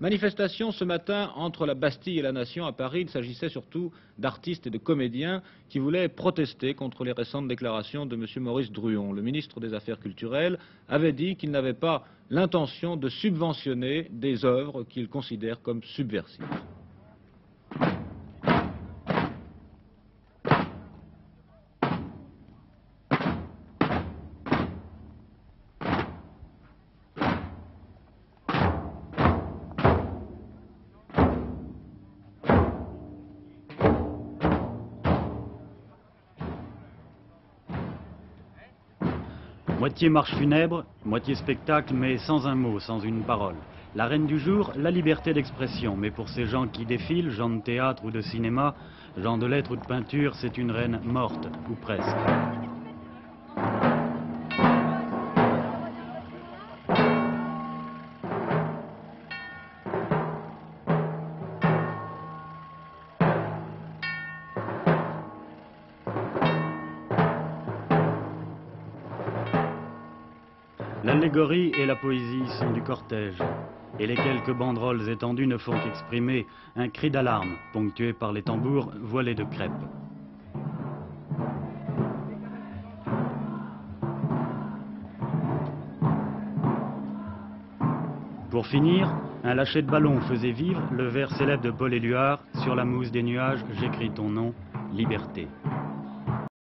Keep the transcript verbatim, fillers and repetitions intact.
Manifestation ce matin entre la Bastille et la Nation à Paris. Il s'agissait surtout d'artistes et de comédiens qui voulaient protester contre les récentes déclarations de M. Maurice Druon. Le ministre des Affaires culturelles avait dit qu'il n'avait pas l'intention de subventionner des œuvres qu'il considère comme subversives. Moitié marche funèbre, moitié spectacle, mais sans un mot, sans une parole. La reine du jour, la liberté d'expression. Mais pour ces gens qui défilent, gens de théâtre ou de cinéma, gens de lettres ou de peinture, c'est une reine morte, ou presque. L'allégorie et la poésie sont du cortège, et les quelques banderoles étendues ne font qu'exprimer un cri d'alarme, ponctué par les tambours voilés de crêpes. Pour finir, un lâcher de ballon faisait vivre le vers célèbre de Paul Éluard, sur la mousse des nuages, j'écris ton nom, liberté.